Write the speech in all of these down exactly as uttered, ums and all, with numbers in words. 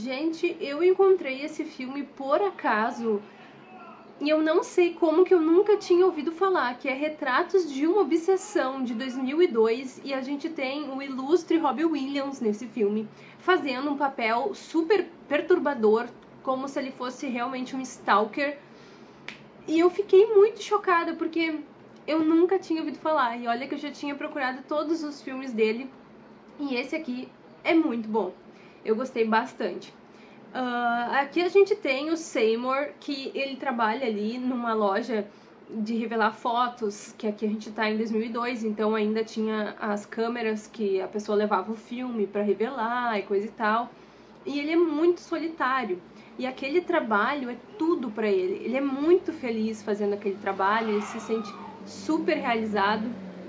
Gente, eu encontrei esse filme por acaso e eu não sei como que eu nunca tinha ouvido falar, que é Retratos de uma Obsessão, de dois mil e dois, e a gente tem o ilustre Robin Williams nesse filme, fazendo um papel super perturbador, como se ele fosse realmente um stalker. E eu fiquei muito chocada, porque eu nunca tinha ouvido falar, e olha que eu já tinha procurado todos os filmes dele, e esse aqui é muito bom. Eu gostei bastante. Uh, aqui a gente tem o Seymour, que ele trabalha ali numa loja de revelar fotos, que aqui a gente tá em dois mil e dois, então ainda tinha as câmeras que a pessoa levava o filme pra revelar e coisa e tal. E ele é muito solitário, e aquele trabalho é tudo pra ele. Ele é muito feliz fazendo aquele trabalho, ele se sente super realizado.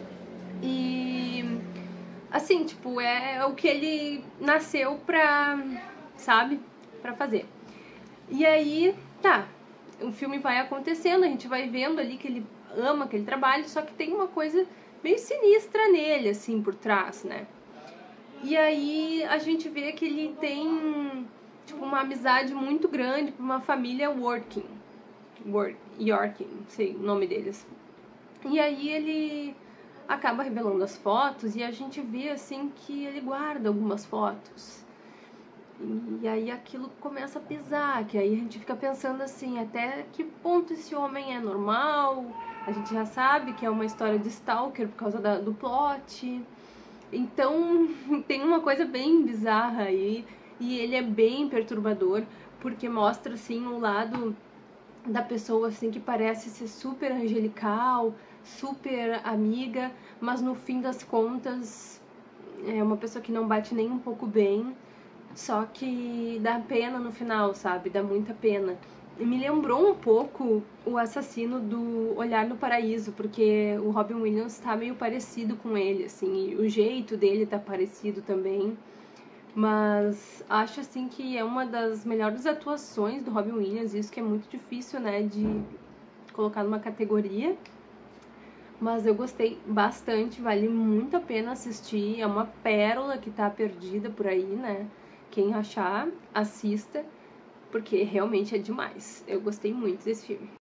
E assim, tipo, é o que ele nasceu pra, sabe, pra fazer. E aí, tá, o filme vai acontecendo, a gente vai vendo ali que ele ama aquele trabalho, só que tem uma coisa meio sinistra nele, assim, por trás, né? E aí a gente vê que ele tem, tipo, uma amizade muito grande com uma família Working, Work, Yorking, sei o nome deles. E aí ele acaba revelando as fotos e a gente vê, assim, que ele guarda algumas fotos. E aí aquilo começa a pesar, que aí a gente fica pensando assim, até que ponto esse homem é normal? A gente já sabe que é uma história de stalker por causa da, do plot. Então tem uma coisa bem bizarra aí, e ele é bem perturbador, porque mostra assim um lado da pessoa assim que parece ser super angelical, super amiga, mas no fim das contas é uma pessoa que não bate nem um pouco bem. Só que dá pena no final, sabe? Dá muita pena. E me lembrou um pouco o assassino do Olhar no Paraíso, porque o Robin Williams tá meio parecido com ele, assim, e o jeito dele tá parecido também. Mas acho, assim, que é uma das melhores atuações do Robin Williams, isso que é muito difícil, né, de colocar numa categoria. Mas eu gostei bastante, vale muito a pena assistir, é uma pérola que tá perdida por aí, né? Quem achar, assista, porque realmente é demais. Eu gostei muito desse filme.